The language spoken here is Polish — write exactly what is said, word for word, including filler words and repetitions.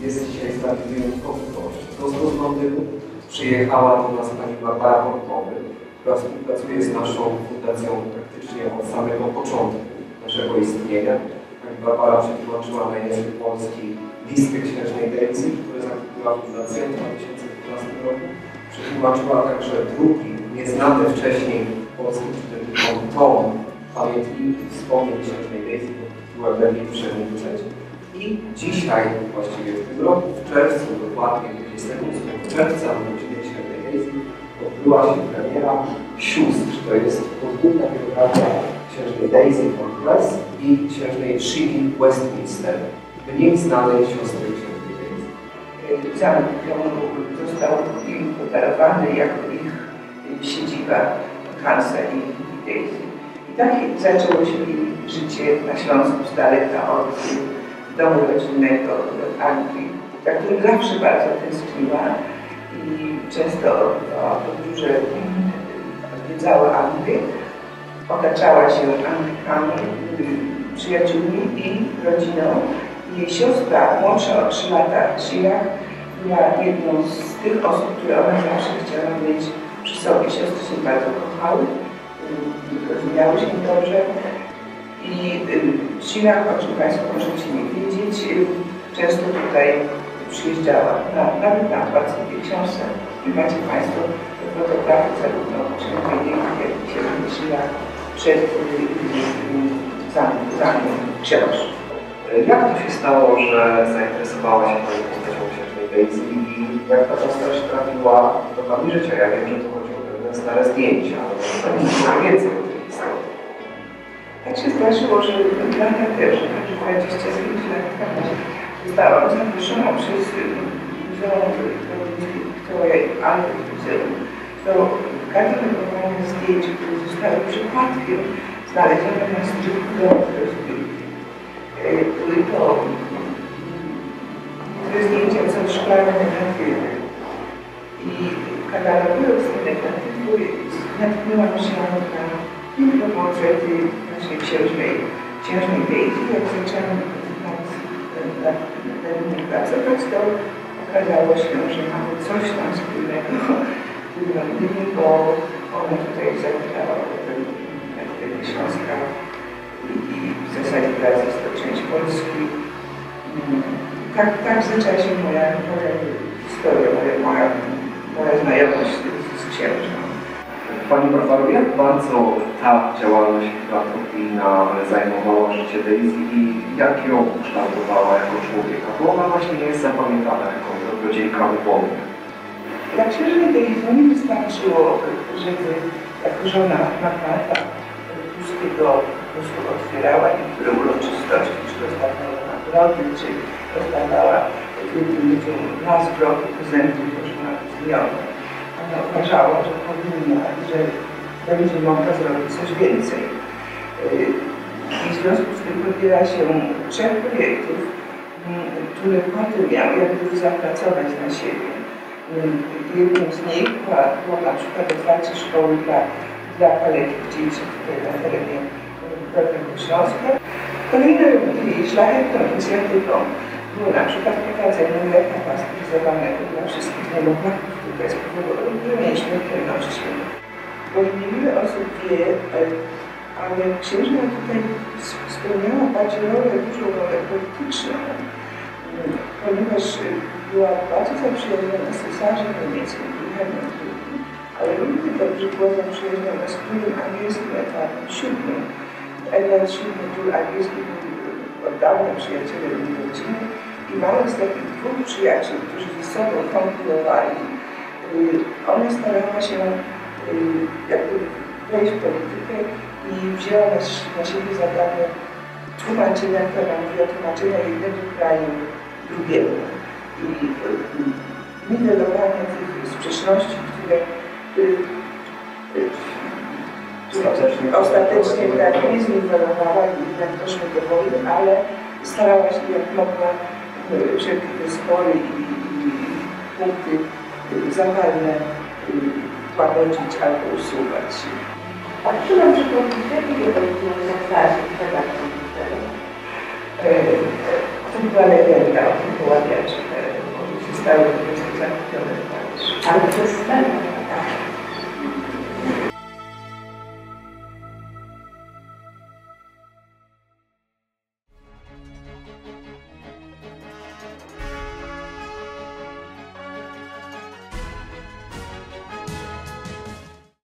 jest dzisiaj z nami wyjątkowy gość. Prosto z Londynu przyjechała do nas pani Barbara Hortowy, która współpracuje z naszą fundacją praktycznie od samego początku naszego istnienia. Pani Barbara przetłumaczyła na język polski listy księżnej Daisy, które zakupiła fundacja w dwa tysiące dwunastym roku. Przetłumaczyła także drugi, nieznany wcześniej polskim czytelnikom tom pamiętniki wspomnień księżnej Daisy pod tytułem Lepiej przemilczeć. I dzisiaj, właściwie w tym roku, w czerwcu, dokładnie dwudziestego ósmego czerwca, w rodzinie księżnej Daisy, odbyła się premiera Sióstr. To jest podwójna biografia księżnej Daisy von Bless i księżnej Shelley Westminster, mniej znanej siostry księżnej Daisy. Zamek został im podarowany jako ich siedziba Hansa i Daisy. I tak zaczęło się życie na Śląsku z daleka od domu rodzinnego w Anglii, za którym zawsze bardzo tęskniła i często podróże odwiedzała Anglię. Otaczała się Anglikami, przyjaciółmi i rodziną. Jej siostra, młodsza o trzy lata, Sheila, była jedną z tych osób, które ona zawsze chciała mieć przy sobie. Siostry się bardzo kochały, rozumiały się dobrze. I Sheila, o czym Państwo możecie nie wiedzieć, często tutaj przyjeżdżała, na, nawet na okładce książce. I macie Państwo fotografie zarówno księżnej Daisy, jak i księżnej Sheila przed zamkiem książ. Jak to się stało, że zainteresowała się Pani postacią księżnej Daisy i jak ta postać trafiła do Pani życia? Ja wiem, że to chodzi o pewne stare zdjęcia, ale może Pani dużo więcej o tej historii. Tak się zdarzyło, że lata też, dwadzieścia pięć lat temu, zostałam zaproszona przez Muzeum Wiktoria i Albert Muzeum do katalogowania zdjęć, które zostały przypadkiem znalezione na strychu domu rozbiegu. Były to te zdjęcia są szklane negatywy. I katalogując te negatywy, natknęłam się na piękne portrety naszej księżnej, księżnej Daisy. Jak zaczęłam nad, nad, nad nimi pracować, to okazało się, że mamy coś tam wspólnego w tym Londynie, bo ona tutaj zagrała w Śląska i w zasadzie teraz jest to część Polski. Tak, tak zaczęła się moja, moja historia, moja, moja, moja znajomość z, z księżną. Pani Barbaro, jak bardzo ta działalność filantropijna zajmowała życie Daisy i jak ją kształtowała jako człowieka? Bo ona właśnie nie jest zapamiętana jako dobrodziejka ubożna. Dla księżnej Daisy nie wystarczyło, żeby jako żona magnata Puskiego po prostu otwierała niektóre uroczystości, czy dostawała nagrody, czy dostawała jednym ludziom na zwroty, prezenty, proszę na zmiany. Ona uważała, że powinna, że będzie mogła zrobić coś więcej. I w związku z tym podjęła się trzech projektów, które potem miały jakby zapracować na siebie. Jednym z nich była, było na przykład otwarcie szkoły dla, dla kaleków dzieci tutaj na terenie Dolnego Śląska. Kolejną jej szlachetną inicjatywą było na przykład prowadzenie mleka pasteryzowanego dla wszystkich niemowlaków tutaj z powodu olbrzymiej śmiertelności. Bo niewiele osób wie, ale księżna tutaj spełniała bardziej rolę, dużą rolę polityczną, ponieważ była bardzo zaprzyjaźniona z cesarzem niemieckim, Wilhelmem drugim, ale równie dobrze była zaprzyjaźniona z królem angielskim Edwardem siódmym. Edward siódmy, król angielski, był oddawnym przyjacielem jej rodziny i mając takich dwóch przyjaciół, którzy ze sobą konkurowali, ona starała się jakby wejść w politykę i wzięła na, na siebie zadanie tłumaczenia, która mówiła tłumaczenia jednego kraju drugiemu. I niwelowanie tych sprzeczności, które, które ostatecznie, ostatecznie tak nie zniwelowała i jednak doszło do wojny, ale starała się jak mogła wszelkie te spory i, i punkty zapalne łagodzić albo usuwać. A kto nam przypomni, jakie było zasadzie redakcji? To była legenda o tym poławiaczy. zostały po prostu zakupione w Paryżu. Ale to jest cmentarz.